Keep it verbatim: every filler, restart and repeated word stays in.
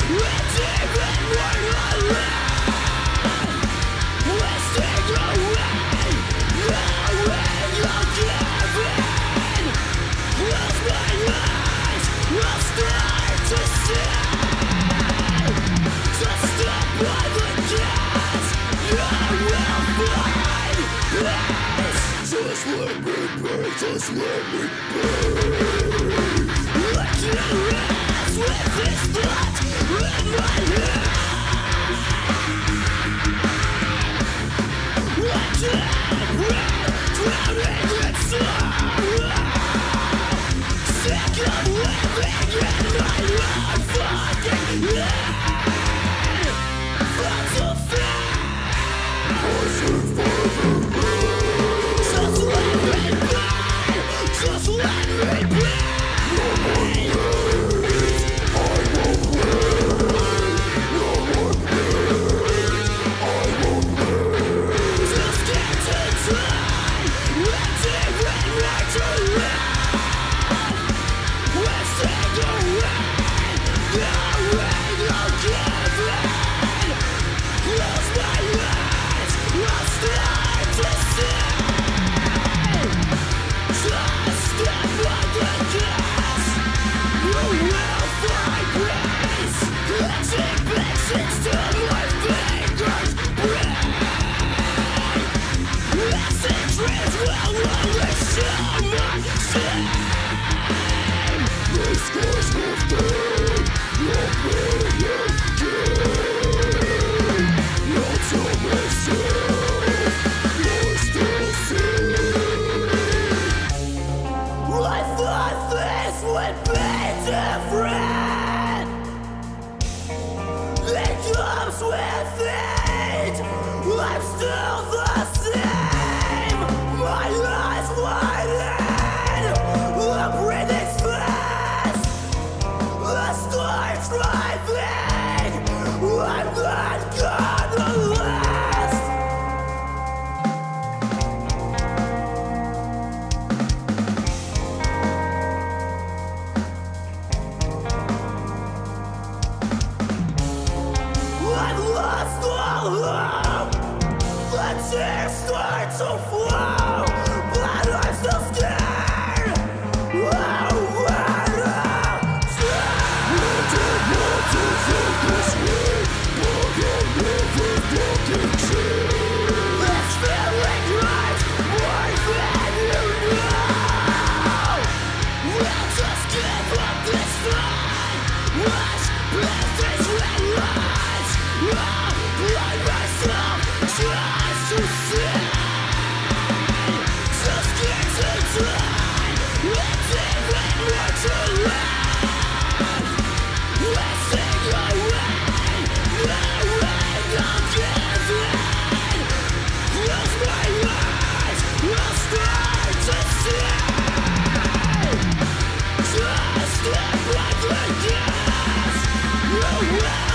Just let me be. I can't rest with this thought in my head. I can't breathe, drowning in sorrow. Sick of living in my own fucking head. Thoughts of fear. Pushing further in. Just let me be. Just let me be. No more please, I won't please. No more please, I won't please. Just get to time, let's even make to live. Wasting away, knowing I'll give in. Close my eyes, I'll start to see. Step on the gas, you will find peace. Touching pieces to my fingers break. Acid trees will only show my shame. The skies will fade, you'll be again. You'll tell myself, you're still safe. I thought this would be different. It comes with it. I'm still the same. My eyes widen. I'm breathing fast. I start driving. I'm not gonna last. I've lost all hope. The tears start to flow, but I'm still scared. Oh, what a time. I don't want to feel this way, but I'll never fucking change. This feeling hurts more than you know. We'll just give up this fight. Watch business red lights. I'll blind myself just to see. Just get to die. It's even more to live. Wasting away, knowing I'll give in. Close my eyes, I'll start to see. Just step on the gas. You will